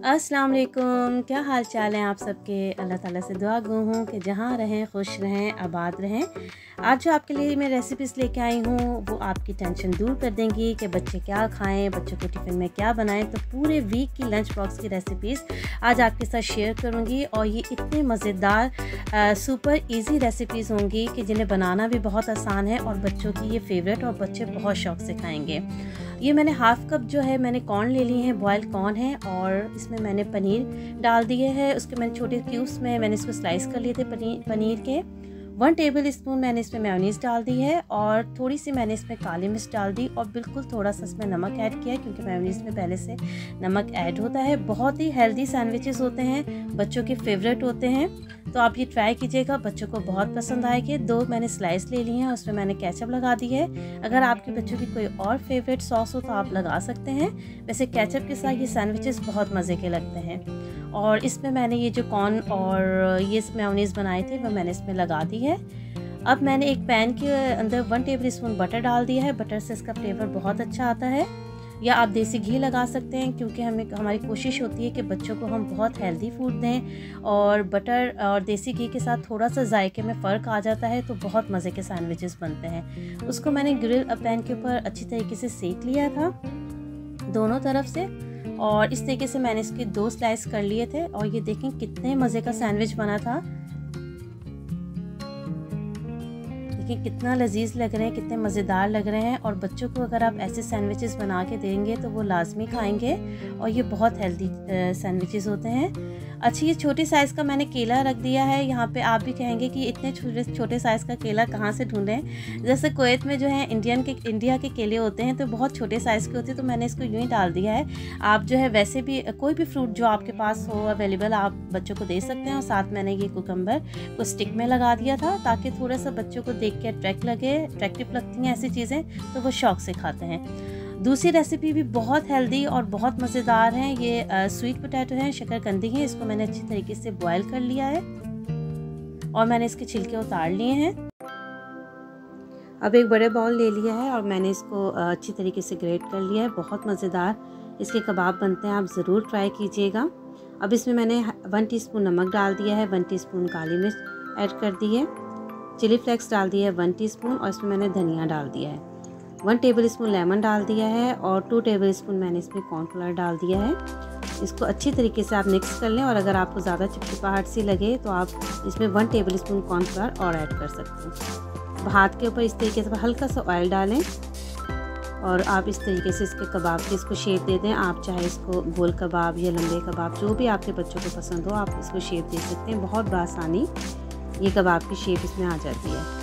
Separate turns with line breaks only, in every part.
अस्सलाम वालेकुम, क्या हाल चाल है आप सबके। अल्लाह ताला से दुआ गो हूँ कि जहाँ रहें खुश रहें आबाद रहें। आज जो आपके लिए मैं रेसिपीज़ लेके आई हूँ वो आपकी टेंशन दूर कर देंगी कि बच्चे क्या खाएं, बच्चों के टिफ़िन में क्या बनाएं। तो पूरे वीक की लंच बॉक्स की रेसिपीज़ आज आपके साथ शेयर करूँगी और ये इतने मज़ेदार सुपर इजी रेसिपीज़ होंगी कि जिन्हें बनाना भी बहुत आसान है और बच्चों की ये फेवरेट और बच्चे बहुत शौक़ से खाएँगे। ये मैंने हाफ़ कप जो है मैंने कॉर्न ले लिए हैं, बॉयल कॉर्न है और इसमें मैंने पनीर डाल दिए हैं। उसके मैंने छोटे क्यूब्स में मैंने इसको स्लाइस कर लिए थे पनीर के। 1 टेबल स्पून मैंने इसमें मेयोनीज़ डाल दी है और थोड़ी सी मैंने इसमें काली मिर्च डाल दी और बिल्कुल थोड़ा सा इसमें नमक ऐड किया है क्योंकि मेयोनीज़ में पहले से नमक ऐड होता है। बहुत ही हेल्दी सैंडविचेस होते हैं, बच्चों के फेवरेट होते हैं, तो आप ये ट्राई कीजिएगा, बच्चों को बहुत पसंद आएगी। 2 मैंने स्लाइस ले ली हैं, उसमें मैंने केचप लगा दी है। अगर आपके बच्चों की कोई और फेवरेट सॉस हो तो आप लगा सकते हैं। वैसे केचप के साथ ये सैंडविचेस बहुत मज़े के लगते हैं। और इसमें मैंने ये जो कॉर्न और ये मेयोनीज़ बनाए थे वो मैंने इसमें लगा दी है। अब मैंने एक पैन के अंदर 1 टेबल स्पून बटर डाल दिया है। बटर से इसका फ्लेवर बहुत अच्छा आता है, या आप देसी घी लगा सकते हैं क्योंकि हमारी कोशिश होती है कि बच्चों को हम बहुत हेल्दी फूड दें और बटर और देसी घी के साथ थोड़ा सा जायके में फ़र्क आ जाता है तो बहुत मज़े के सैंडविचेस बनते हैं। उसको मैंने ग्रिल पैन के ऊपर अच्छी तरीके से सेक लिया था दोनों तरफ से और इस तरीके से मैंने इसके 2 स्लाइस कर लिए थे और ये देखें कितने मज़े का सैंडविच बना था। देखिए कितना लजीज लग रहे हैं, कितने मज़ेदार लग रहे हैं और बच्चों को अगर आप ऐसे सैंडविचेस बना के देंगे तो वो लाजमी खाएंगे और ये बहुत हेल्दी सैंडविचेस होते हैं। अच्छा, ये छोटे साइज़ का मैंने केला रख दिया है। यहाँ पे आप भी कहेंगे कि इतने छोटे साइज़ का केला कहाँ से ढूंढें। जैसे कुवैत में जो है इंडिया के केले होते हैं तो बहुत छोटे साइज़ के होते हैं, तो मैंने इसको यूँ ही डाल दिया है। आप जो है वैसे भी कोई भी फ्रूट जो आपके पास हो अवेलेबल आप बच्चों को दे सकते हैं। और साथ मैंने ये कुकम्बर को स्टिक में लगा दिया था ताकि थोड़ा सा बच्चों को देख के अट्रैक्टिव लगती हैं ऐसी चीज़ें तो वो शौक़ से खाते हैं। दूसरी रेसिपी भी बहुत हेल्दी और बहुत मज़ेदार है। ये स्वीट पोटैटो है, शकरकंदी है। इसको मैंने अच्छी तरीके से बॉयल कर लिया है और मैंने इसके छिलके उतार लिए हैं। अब एक बड़े बाउल ले लिया है और मैंने इसको अच्छी तरीके से ग्रेट कर लिया है। बहुत मज़ेदार इसके कबाब बनते हैं, आप ज़रूर ट्राई कीजिएगा। अब इसमें मैंने 1 टीस्पून नमक डाल दिया है, 1 टीस्पून काली मिर्च ऐड कर दी है, चिली फ्लेक्स डाल दिया है 1 टीस्पून और इसमें मैंने धनिया डाल दिया है। 1 टेबल स्पून लेमन डाल दिया है और 2 टेबल स्पून मैंने इसमें कॉर्नफ्लावर डाल दिया है। इसको अच्छी तरीके से आप मिक्स कर लें और अगर आपको ज़्यादा चिपचिपाहट सी लगे तो आप इसमें 1 टेबल स्पून कॉर्नफ्लावर और ऐड कर सकते हैं। हाथ के ऊपर इस तरीके से हल्का सा ऑयल डालें और आप इस तरीके से इसके कबाब के इसको शेप दे दें। आप चाहे इसको गोल कबाब या लंबे कबाब जो भी आपके बच्चों को पसंद हो आप इसको शेप दे सकते हैं। बहुत बआसानी ये कबाब की शेप इसमें आ जाती है।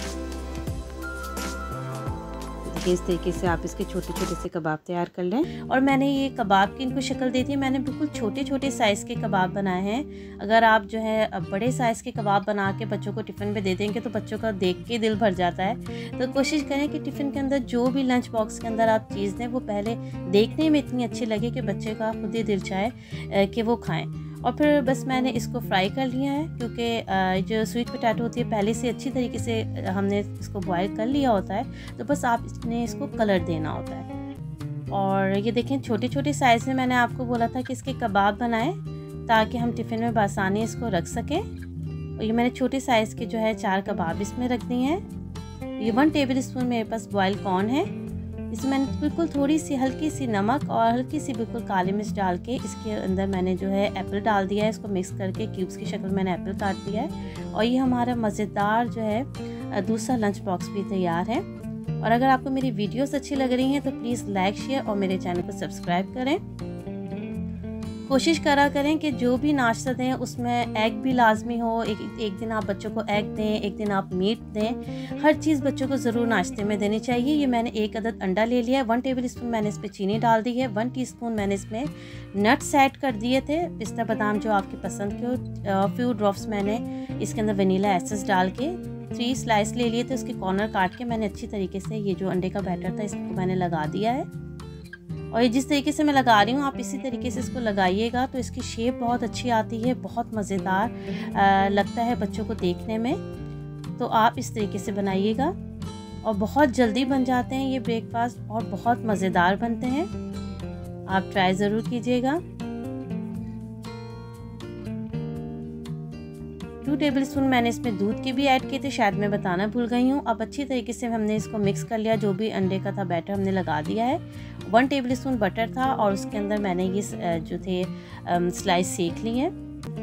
इस तरीके से आप इसके छोटे छोटे से कबाब तैयार कर लें और मैंने ये कबाब की इनको शक्ल दी थी। मैंने बिल्कुल छोटे छोटे साइज़ के कबाब बनाए हैं। अगर आप जो है बड़े साइज़ के कबाब बना के बच्चों को टिफ़िन में दे देंगे तो बच्चों का देख के दिल भर जाता है। तो कोशिश करें कि टिफ़िन के अंदर जो भी लंच बॉक्स के अंदर आप चीज़ दें वो पहले देखने में इतनी अच्छी लगे कि बच्चे का खुद ही दिल चाहे कि वो खाएँ। और फिर बस मैंने इसको फ्राई कर लिया है क्योंकि जो स्वीट पोटैटो होती है पहले से अच्छी तरीके से हमने इसको बॉयल कर लिया होता है, तो बस आप इसको कलर देना होता है। और ये देखें छोटे छोटे साइज़ में मैंने आपको बोला था कि इसके कबाब बनाएं ताकि हम टिफ़िन में बआसानी इसको रख सकें। और ये मैंने छोटे साइज़ के जो है 4 कबाब इसमें रख दिए हैं। ये 1 टेबल स्पून मेरे पास बॉयल कॉर्न है। इसमें मैंने बिल्कुल थोड़ी सी हल्की सी नमक और हल्की सी बिल्कुल काली मिर्च डाल के इसके अंदर मैंने जो है एप्पल डाल दिया है। इसको मिक्स करके क्यूब्स की शक्ल में मैंने एप्पल काट दिया है और ये हमारा मज़ेदार जो है दूसरा लंच बॉक्स भी तैयार है। और अगर आपको मेरी वीडियोस अच्छी लग रही हैं तो प्लीज़ लाइक शेयर और मेरे चैनल को सब्सक्राइब करें। कोशिश करें कि जो भी नाश्ता दें उसमें एग भी लाजमी हो। एक दिन आप बच्चों को एग दें, एक दिन आप मीट दें। हर चीज़ बच्चों को ज़रूर नाश्ते में देनी चाहिए। ये मैंने 1 अदद अंडा ले लिया है। 1 टेबल स्पून मैंने इस पर चीनी डाल दी है। 1 टीस्पून मैंने इसमें नट्स ऐड कर दिए थे, पिस्ता बादाम जो आपकी पसंद के हो। फ्यू ड्रॉप्स मैंने इसके अंदर वनीला एसेंस डाल के 3 स्लाइस ले लिए थे। उसके कॉर्नर काट के मैंने अच्छी तरीके से ये जो अंडे का बैटर था इसको मैंने लगा दिया है। और ये जिस तरीके से मैं लगा रही हूँ आप इसी तरीके से इसको लगाइएगा तो इसकी शेप बहुत अच्छी आती है, बहुत मज़ेदार लगता है बच्चों को देखने में। तो आप इस तरीके से बनाइएगा और बहुत जल्दी बन जाते हैं ये ब्रेकफास्ट और बहुत मज़ेदार बनते हैं। आप ट्राई ज़रूर कीजिएगा। 2 टेबलस्पून मैंने इसमें दूध के भी ऐड किए थे, शायद मैं बताना भूल गई हूँ। अब अच्छी तरीके से हमने इसको मिक्स कर लिया, जो भी अंडे का था बैटर हमने लगा दिया है। 1 टेबलस्पून बटर था और उसके अंदर मैंने ये जो थे स्लाइस सेक लिए हैं।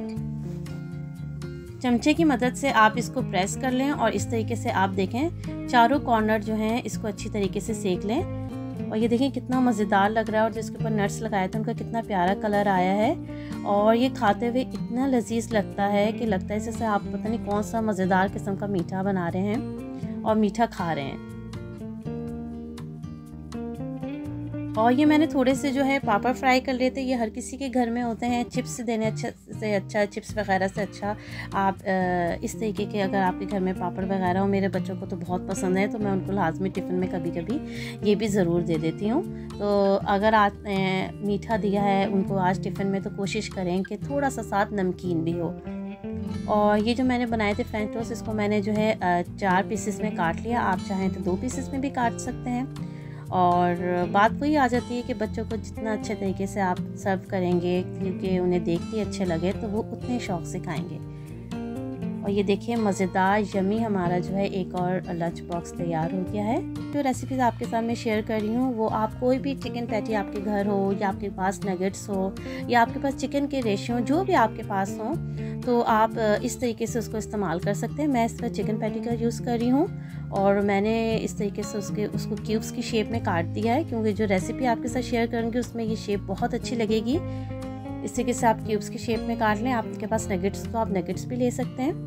चमचे की मदद से आप इसको प्रेस कर लें और इस तरीके से आप देखें चारों कॉर्नर जो हैं इसको अच्छी तरीके से सेक लें। और ये देखें कितना मज़ेदार लग रहा है, और जिसके ऊपर नट्स लगाए थे उनका कितना प्यारा कलर आया है। और ये खाते हुए इतना लजीज लगता है कि लगता है जैसे आप पता नहीं कौन सा मज़ेदार किस्म का मीठा बना रहे हैं और मीठा खा रहे हैं। और ये मैंने थोड़े से जो है पापड़ फ्राई कर लिए थे। ये हर किसी के घर में होते हैं, चिप्स देने से अच्छा, चिप्स वगैरह से अच्छा आप इस तरीके के अगर आपके घर में पापड़ वगैरह हो। मेरे बच्चों को तो बहुत पसंद है, तो मैं उनको लाजमी टिफ़िन में कभी कभी ये भी ज़रूर दे देती हूँ। तो अगर आज मीठा दिया है उनको आज टिफ़िन में, तो कोशिश करें कि थोड़ा सा साथ नमकीन भी हो। और ये जो मैंने बनाए थे फ्रेंच टोस्ट, इसको मैंने जो है 4 पीसेस में काट लिया। आप चाहें तो 2 पीसेस में भी काट सकते हैं। और बात वही आ जाती है कि बच्चों को जितना अच्छे तरीके से आप सर्व करेंगे, क्योंकि उन्हें देखते ही अच्छे लगे, तो वो उतने शौक़ से खाएंगे। और ये देखिए मज़ेदार यमी हमारा जो है एक और लंच बॉक्स तैयार हो गया है। जो रेसिपीज़ आपके साथ मैं शेयर कर रही हूँ, वो आप कोई भी चिकन पैटी आपके घर हो, या आपके पास नगेट्स हो, या आपके पास चिकन के रेशो जो भी आपके पास हो, तो आप इस तरीके से उसको इस्तेमाल कर सकते हैं। मैं इस पर चिकन पैटी का यूज़ कर रही हूँ और मैंने इस तरीके से उसको क्यूब्स की शेप में काट दिया है, क्योंकि जो रेसिपी आपके साथ शेयर करूँगी उसमें ये शेप बहुत अच्छी लगेगी। इस तरीके से आप क्यूब्स की शेप में काट लें। आपके पास नगेट्स तो आप नगेट्स भी ले सकते हैं।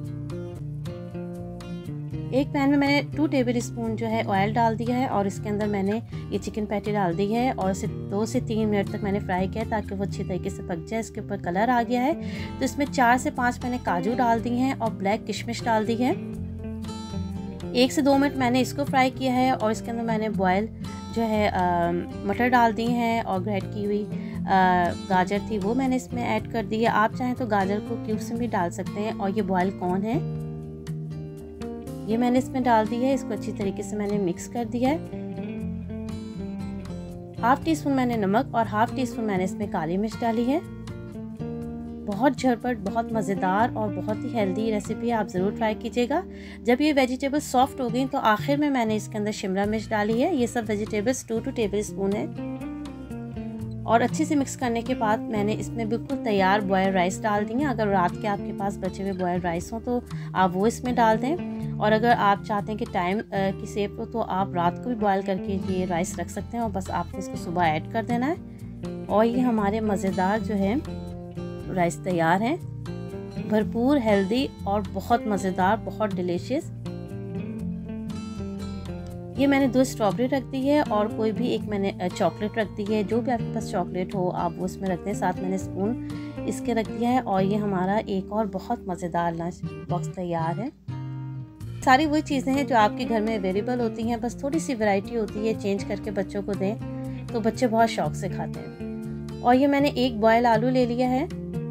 एक पैन में मैंने 2 टेबलस्पून जो है ऑयल डाल दिया है और इसके अंदर मैंने ये चिकन पैटी डाल दी है और इसे 2 से 3 मिनट तक मैंने फ्राई किया ताकि वो अच्छी तरीके से पक जाए। इसके ऊपर कलर आ गया है, तो इसमें 4 से 5 मैंने काजू डाल दी हैं और ब्लैक किशमिश डाल दी है। 1 से 2 मिनट मैंने इसको फ्राई किया है और इसके अंदर मैंने बॉयल जो है मटर डाल दी हैं और ग्रेट की हुई गाजर थी वो मैंने इसमें ऐड कर दी है। आप चाहें तो गाजर को क्यूब्स में भी डाल सकते हैं। और ये बॉयल कॉर्न है, ये मैंने इसमें डाल दी है। इसको अच्छी तरीके से मैंने मिक्स कर दिया है। 1/2 टीस्पून मैंने नमक और 1/2 टीस्पून मैंने इसमें काली मिर्च डाली है। बहुत झटपट, बहुत मज़ेदार और बहुत ही हेल्दी रेसिपी है, आप ज़रूर ट्राई कीजिएगा। जब ये वेजिटेबल सॉफ्ट हो गई तो आखिर में मैंने इसके अंदर शिमला मिर्च डाली है। ये सब वेजिटेबल्स 2 टेबल स्पून है। और अच्छे से मिक्स करने के बाद मैंने इसमें बिल्कुल तैयार बॉयल राइस डाल दी है। अगर रात के आपके पास बचे हुए बॉयल राइस हो तो आप वो इसमें डाल दें। और अगर आप चाहते हैं कि टाइम की सेव हो तो आप रात को भी बॉयल करके ये राइस रख सकते हैं और बस आपको इसको सुबह ऐड कर देना है। और ये हमारे मज़ेदार जो है राइस तैयार हैं, भरपूर, हेल्दी और बहुत मज़ेदार, बहुत डिलीशियस। ये मैंने 2 स्ट्रॉबेरी रख दी है और कोई भी एक मैंने चॉकलेट रख दी है। जो भी आपके पास चॉकलेट हो आप वो उसमें रख दें। साथ मैंने स्पून इसके रख दिया है। और ये हमारा एक और बहुत मज़ेदार लंच बॉक्स तैयार है। सारी वही चीज़ें हैं जो आपके घर में अवेलेबल होती हैं, बस थोड़ी सी वैरायटी होती है, चेंज करके बच्चों को दें तो बच्चे बहुत शौक़ से खाते हैं। और ये मैंने 1 बॉयल आलू ले लिया है,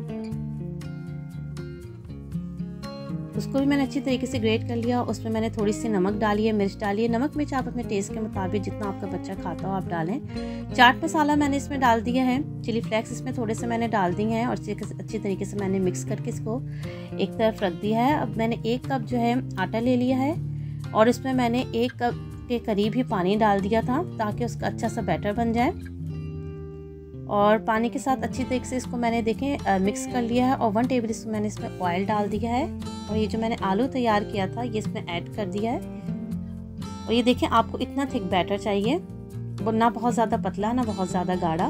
उसको भी मैंने अच्छी तरीके से ग्रेट कर लिया। उसमें मैंने थोड़ी सी नमक डाली है, मिर्च डाली है। नमक मिर्च आप अपने टेस्ट के मुताबिक जितना आपका बच्चा खाता हो आप डालें। चाट मसाला मैंने इसमें डाल दिया है, चिली फ्लेक्स इसमें थोड़े से मैंने डाल दिए हैं और अच्छी तरीके से मैंने मिक्स करके इसको एक तरफ रख दिया है। अब मैंने 1 कप जो है आटा ले लिया है और इसमें मैंने 1 कप के करीब ही पानी डाल दिया था ताकि उसका अच्छा सा बैटर बन जाए। और पानी के साथ अच्छी तरीके से इसको मैंने देखें मिक्स कर लिया है। और 1 टेबल स्पून मैंने इसमें ऑयल डाल दिया है और ये जो मैंने आलू तैयार किया था ये इसमें ऐड कर दिया है। और ये देखें आपको इतना थिक बैटर चाहिए, वो ना बहुत ज़्यादा पतला ना बहुत ज़्यादा गाढ़ा।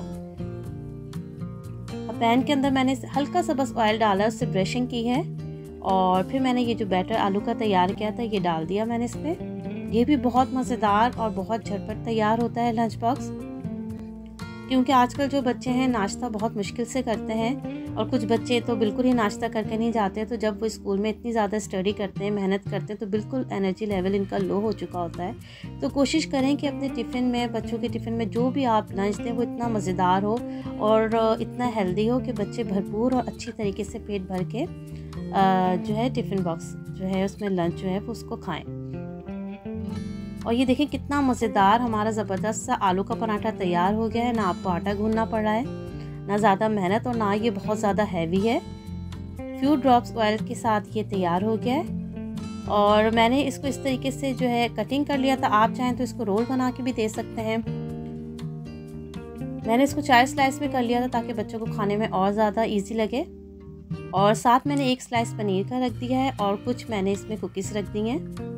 अब पैन के अंदर मैंने हल्का सा बस ऑयल डाला, उससे ब्रशिंग की है और फिर मैंने ये जो बैटर आलू का तैयार किया था ये डाल दिया मैंने इसमें। ये भी बहुत मज़ेदार और बहुत झटपट तैयार होता है लंच बॉक्स, क्योंकि आजकल जो बच्चे हैं नाश्ता बहुत मुश्किल से करते हैं और कुछ बच्चे तो बिल्कुल ही नाश्ता करके नहीं जाते। तो जब वो स्कूल में इतनी ज़्यादा स्टडी करते हैं, मेहनत करते हैं, तो बिल्कुल एनर्जी लेवल इनका लो हो चुका होता है। तो कोशिश करें कि अपने टिफ़िन में, बच्चों के टिफ़िन में जो भी आप लंच दें वो इतना मज़ेदार हो और इतना हेल्दी हो कि बच्चे भरपूर और अच्छी तरीके से पेट भर के जो है टिफ़िन बॉक्स जो है उसमें लंच जो है वो उसको खाएँ। और ये देखें कितना मज़ेदार हमारा ज़बरदस्त सा आलू का पराठा तैयार हो गया है। ना आपको आटा गूंदना पड़ रहा है, ना ज़्यादा मेहनत और ना ये बहुत ज़्यादा हैवी है। फ्यू ड्रॉप्स ऑयल के साथ ये तैयार हो गया है। और मैंने इसको इस तरीके से जो है कटिंग कर लिया था। आप चाहें तो इसको रोल बना के भी दे सकते हैं। मैंने इसको 4 स्लाइस में कर लिया था ताकि बच्चों को खाने में और ज़्यादा इजी लगे। और साथ मैंने 1 स्लाइस पनीर का रख दिया है और कुछ मैंने इसमें कुकीज़ रख दी हैं।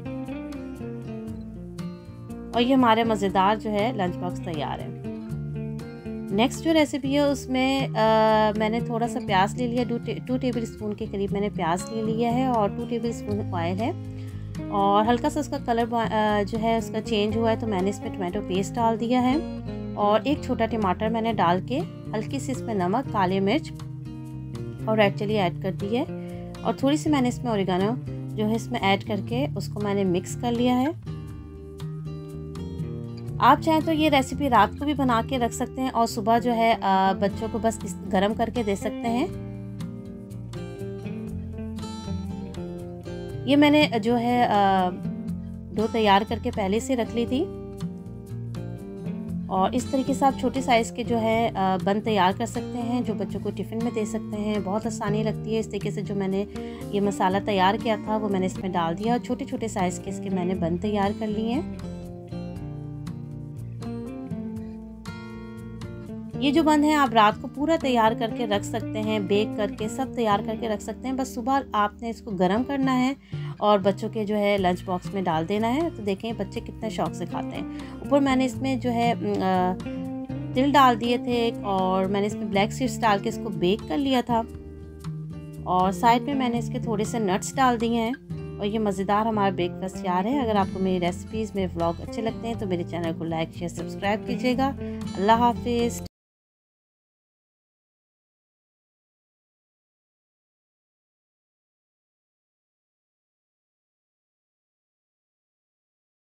और ये हमारे मज़ेदार जो है लंच बॉक्स तैयार है। नेक्स्ट जो रेसिपी है उसमें मैंने थोड़ा सा प्याज ले लिया, 2 टेबल स्पून के करीब मैंने प्याज ले लिया है और 2 टेबल स्पून ऑयल है। और हल्का सा उसका कलर जो है उसका चेंज हुआ है तो मैंने इसमें टमाटो पेस्ट डाल दिया है। और 1 छोटा टमाटर मैंने डाल के हल्की सी इसमें नमक, काली मिर्च और रेड चिली ऐड कर दी है। और थोड़ी सी मैंने इसमें ओरिगानो जो है इसमें ऐड करके उसको मैंने मिक्स कर लिया है। आप चाहें तो ये रेसिपी रात को भी बना के रख सकते हैं और सुबह जो है बच्चों को बस गरम करके दे सकते हैं। ये मैंने जो है डो तैयार करके पहले से रख ली थी। और इस तरीके से आप छोटे साइज़ के जो है बन तैयार कर सकते हैं जो बच्चों को टिफ़िन में दे सकते हैं। बहुत आसानी लगती है। इस तरीके से जो मैंने ये मसाला तैयार किया था वो मैंने इसमें डाल दिया और छोटे छोटे साइज़ के इसके मैंने बन तैयार कर लिए हैं। ये जो बंद है आप रात को पूरा तैयार करके रख सकते हैं, बेक करके सब तैयार करके रख सकते हैं। बस सुबह आपने इसको गर्म करना है और बच्चों के जो है लंच बॉक्स में डाल देना है। तो देखें बच्चे कितने शौक से खाते हैं। ऊपर मैंने इसमें जो है तिल डाल दिए थे और मैंने इसमें ब्लैक सीड्स डाल के इसको बेक कर लिया था। और साइड में मैंने इसके थोड़े से नट्स डाल दिए हैं। और ये मज़ेदार हमारा ब्रेकफास्ट तैयार है। अगर आपको मेरी रेसिपीज़, मेरे व्लॉग अच्छे लगते हैं तो मेरे चैनल को लाइक, शेयर, सब्सक्राइब कीजिएगा। अल्लाह हाफिज़।